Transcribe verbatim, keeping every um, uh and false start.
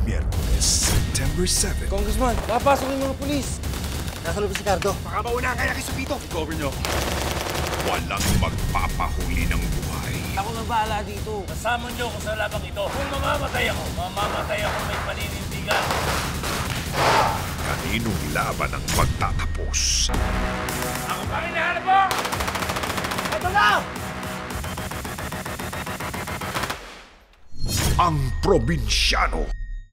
Miyerkules, September seventh. Congressman, napasok yung mga pulis. Nasa loob si Cardo. Baka mauna kaya kiso dito. I-cover niyo. Walang magpapahuli ng buhay. Ako nang bahala dito. Kasama niyo ako sa labang ito. Kung mamamatay ako, mamamatay ako may paninindigan. Kaninong laban ang pagtatapos? Ako pa hinahanap mo! Ito na! Ang probinsyano.